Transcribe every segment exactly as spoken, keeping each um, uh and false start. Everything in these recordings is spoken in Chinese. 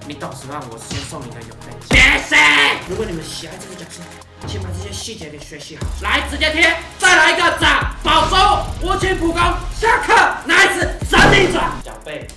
你懂十万，我先送你一个永贝。谢谢。如果你们喜爱这个角色，请把这些细节给学习好。来，直接贴，再来一个掌，保中，无情普攻，下课 ，nice， 闪电转，小贝。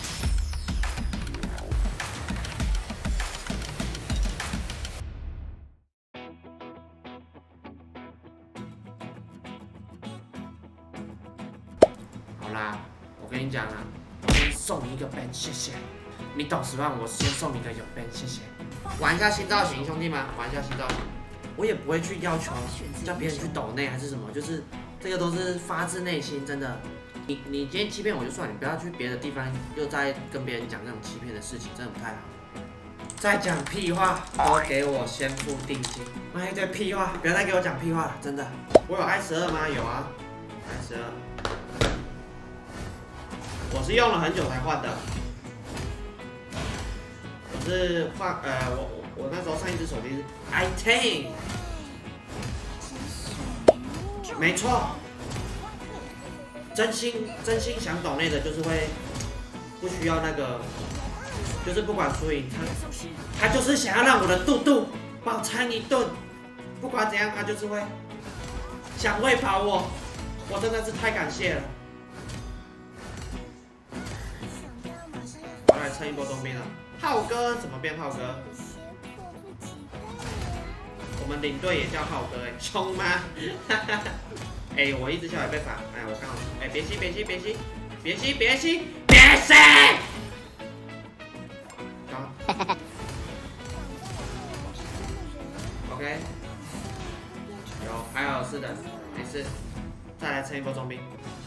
好啦，我跟你讲啊，我先送你一个 ban， 谢谢。你懂十万，我先送你一个有 ban， 谢谢。玩一下新造型，兄弟们，玩一下新造型。我也不会去要求叫别人去抖内还是什么，就是这个都是发自内心，真的。你你今天欺骗我就算，你不要去别的地方又在跟别人讲那种欺骗的事情，真的不太好。再讲屁话，都给我先付定金。哎，对，屁话，不要再给我讲屁话了，真的。我有 I 十二吗？有啊 ，I 十二。 我是用了很久才换的，我是换呃，我我那时候上一只手机是 i 十，没错，真心真心想懂内的，就是会不需要那个，就是不管输赢，他他就是想要让我的肚肚饱餐一顿，不管怎样，他就是会想喂饱我，我真的是太感谢了。 来蹭一波冬兵了，浩哥怎么变浩哥？我们领队也叫浩哥哎，凶吗？哎，我一只小也被罚，哎，我刚好，哎，别吸别吸别吸，别吸别吸别吸！好 ，OK， 有还有是的，没事，再来蹭一波冬兵。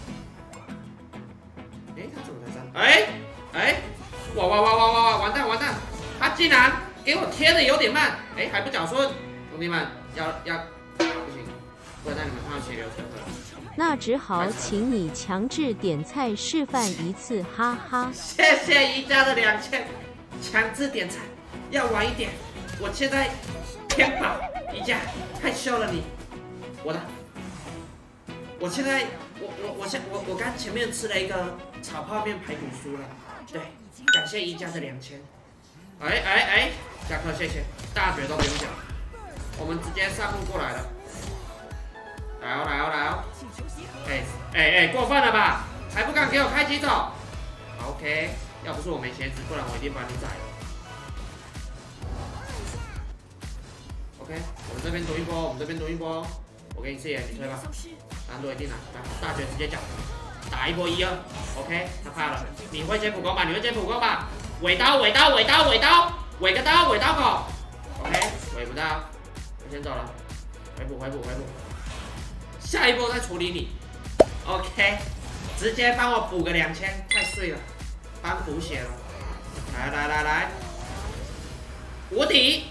哎，他怎么才上？哎哎。 哇哇哇哇哇哇！完蛋完蛋！他竟然给我贴的有点慢，哎，还不缴顺，兄弟们要要不行，不然让你们看到血流成河。 那只好请你强制点菜示范一次，哈哈。 谢谢宜家的两千，强制点菜，要晚一点。我现在偏饱，宜家太秀了你，我的，我现在我我我现我我刚前面吃了一个炒泡面排骨酥了，对。 感谢宜家的两千，哎哎哎，下课谢谢，大绝都不用讲，我们直接上路过来了，来哦来哦来哦，哎哎哎，过分了吧？还不敢给我开机走 ？OK， 要不是我没鞋子，不然我一定把你宰了。OK， 我们这边赌一波，我们这边赌一波，我给你视野，你推吧，难度一定拿，来大绝直接讲。 打一波一二 ，OK， 他怕了。你会接普攻吧？你会接普攻吧？尾刀，尾刀，尾刀，尾刀，尾个刀，尾刀口 ，OK， 尾不到，我先走了，回补，回补，回补。下一波再处理你 ，OK， 直接帮我补个两千，太碎了，帮补血了。来来来来，无敌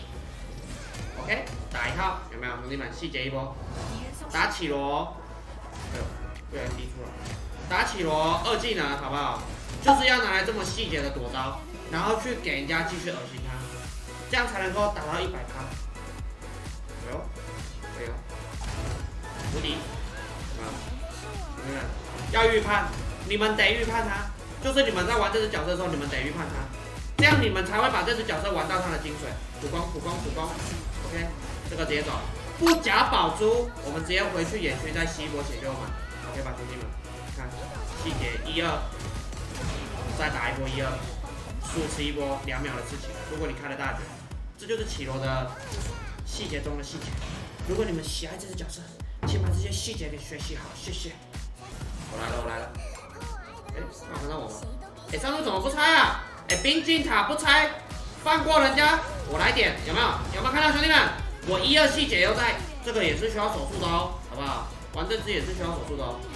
，OK， 打一套，有没有兄弟们？细节一波，打起罗，哎呦，不小心滴出了。 打起罗二技能好不好？就是要拿来这么细节的躲招，然后去给人家继续恶心他，这样才能够打到一百趴。哎呦，哎呦，无敌！啊，你看，要预判，你们得预判他，就是你们在玩这只角色的时候，你们得预判他，这样你们才会把这只角色玩到他的精髓。普攻，普攻，普攻 ，OK， 这个直接走，不假宝珠，我们直接回去野区再吸一波血就嘛 ，OK 吧，兄弟们。 看细节一二，再打一波一二，速吃一波两秒的事情。如果你开了大绝，这就是起罗的细节中的细节。如果你们喜爱这只角色，请把这些细节给学习好，谢谢。我来了，我来了。哎，看看到我吗？哎，上路怎么不拆啊？哎，冰晶塔不拆，放过人家，我来点，有没有？有没有看到兄弟们？我一二细节又在，这个也是需要手速的哦，好不好？玩这只也是需要手速的哦。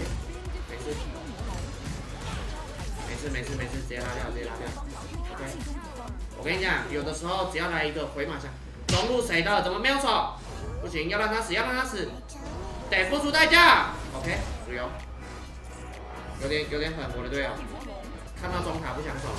没事没事没事，直接拉掉，直接拉掉。OK， 我跟你讲，有的时候只要来一个回马枪，中路谁的？怎么没有手？不行，要让他死，要让他死，得付出代价。OK， 输油，有点有点狠，我的队友，看到中塔不想走。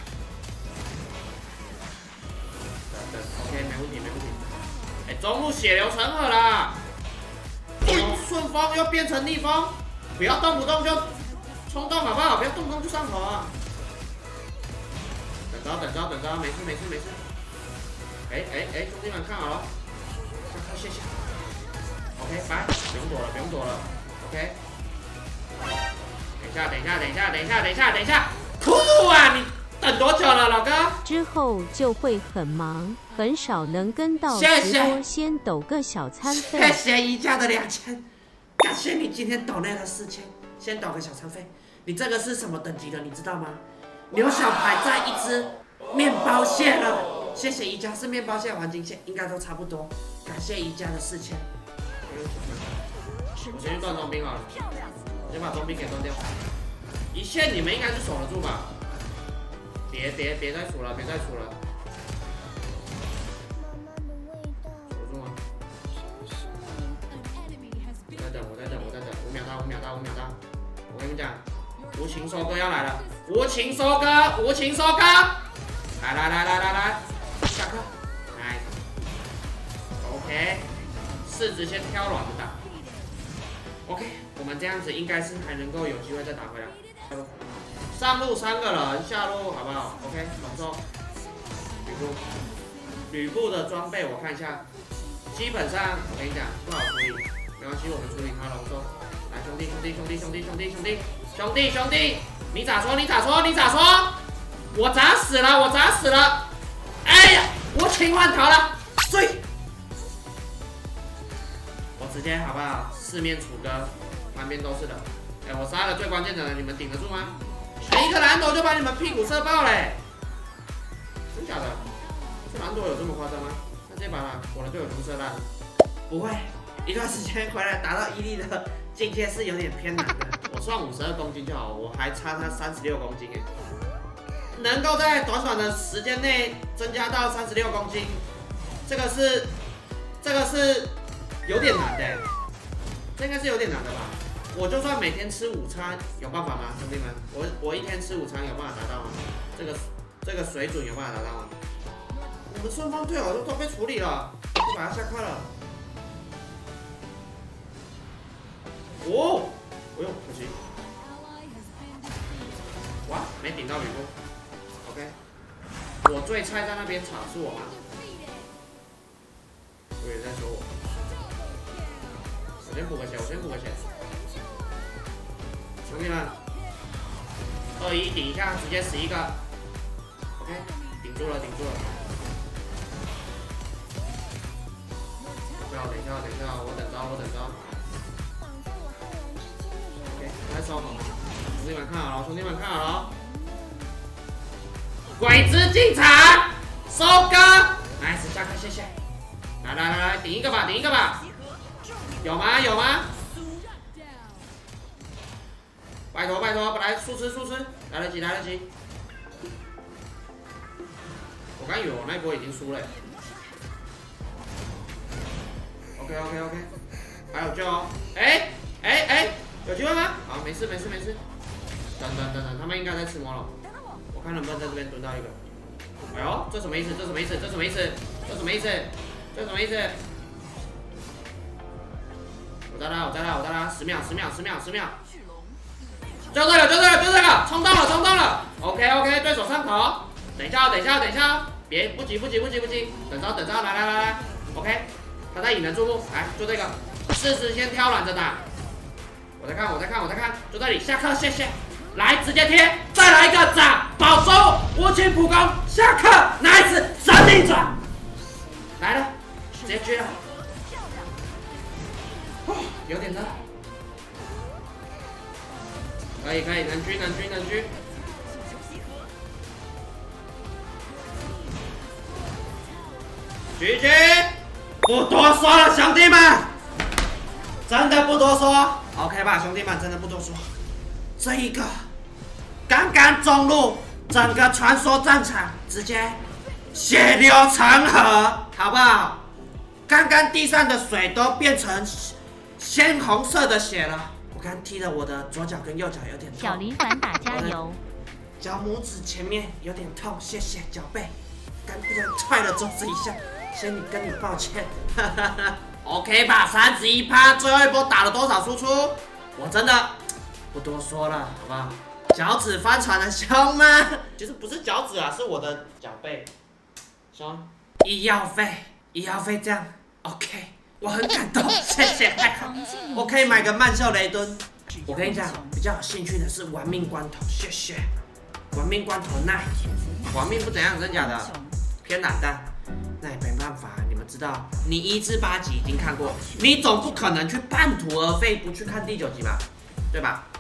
等等 ，OK， 没问题没问题。哎，中路血流成河了，从顺风又变成逆风，不要动不动就冲动好不好？不要动不动就上头啊！等等着等着等着，没事没事没事。哎哎哎，兄弟们看好了，谢谢。OK， 拜，不用躲了不用躲了。OK。等一下等一下等一下等一下等一下等一下，酷啊！你等多久了，老哥？ 之后就会很忙，很少能跟到谢直播，先抖个小餐费。 谢谢宜家的两千，感谢你今天抖内了四千，先抖个小餐费。你这个是什么等级的？你知道吗？牛小排在一只面包蟹了。谢谢宜家，是面包蟹、黄金蟹，应该都差不多。感谢宜家的四千。我先去断冬兵好了，先把冬兵给断掉。一线你们应该是守得住吧？别别别再数了，别再数了。守得住吗？我在等，我在等，我在等，五秒到，五秒到，五秒到。我跟你们讲，无情收割要来了，无情收割，无情收割。来来来来来来，下课。来 ，OK， 四直先挑软的打。OK， 我们这样子应该是还能够有机会再打回来。上路三个人，下路好不好 ？OK， 龙舟、吕布、吕布的装备我看一下，基本上我跟你讲不好处理，没关系，我们处理他龙舟。来，兄弟兄弟兄弟兄弟兄弟兄弟兄弟兄弟，你咋说？你咋说？你咋说？我砸死了，我砸死了！哎呀，我清换逃了，碎！我直接好不好？四面楚歌，旁边都是的。哎，我杀了最关键的人，你们顶得住吗？一个蓝朵就把你们屁股射爆嘞！真假的？这蓝朵有这么夸张吗？那这把呢？我的队友全射烂了。不会，一段时间回来达到伊利的境界是有点偏难的。我算五十二公斤就好，我还差他三十六公斤哎。能够在短短的时间内增加到三十六公斤，这个是这个是有点难的，这应该是有点难的吧？我就算每天吃午餐，有办法吗，兄弟们？我我一天吃午餐有办法达到吗？这个这个水准有办法达到吗？我们顺方队友都都被处理了，就把他下课了。哦，哎呦，可惜，哇，没顶到吕布。OK， 我最菜在那边吵是我吗？我也在说我。我先补个血，我先补个血。兄弟们，二一顶一下，直接死一个。OK， 顶住了，顶住了。等一下，等一下，等一下，我等着，我等着。OK， 来收。兄弟们看好了，兄弟们看好了。鬼子进场，收割 ，nice， 下课，谢谢。来来来来，顶一个吧，顶一个吧。有吗？有吗？拜托拜托，不来速吃速吃，来得及来得及。我刚以为我那波已经输了。OK OK OK， 还有救哦。哎哎哎，有机会吗？好，没事没事没事。等等等等，他们应该在吃魔龙。我看能不能在这边蹲到一个。哎呦，这什么意思？这什么意思？这什么意思？这什么意思？这什么意思？我在啦，我在啦，我在啦！十秒，十秒，十秒，十秒！就这个，就这个，就这个！冲动了，冲动了 ！OK OK， 对手上口。等一下，等一下，等一下，别不急不急不急不急，等着等着，来来来来 ，OK， 他在引人注目，来就这个，四十先挑软着打。我在看，我在看，我在看，就这里下课，谢谢。来，直接贴，再来一个斩，保中，无情普攻，下课 ，nice， 神力转，来了，直接狙了，哦，有点热，可以可以，能狙能狙能狙，狙狙，不多说了，兄弟们，真的不多说 ，OK 吧，兄弟们，真的不多说，这一个。刚刚中路，整个传说战场直接血流成河，好不好？刚刚地上的水都变成鲜红色的血了。我刚踢的我的左脚跟右脚有点痛。 小林反打加油！ 脚拇指前面有点痛，谢谢脚背，刚不小心踹了桌子一下，先跟你抱歉。OK 吧，三十一趴，最后一波打了多少输出？我真的不多说了，好不好？ 脚趾翻船了，兄吗？其实不是脚趾啊，是我的脚背。兄，医药费，医药费这样 ，OK， 我很感动，谢谢。我可以买个曼秀雷敦。我跟你讲，比较有兴趣的是玩命关头，谢谢。玩命关头奈，玩命不怎样，真假的？偏懒蛋，那也没办法。你们知道，你一至八集已经看过，你总不可能去半途而废不去看第九集吧？对吧？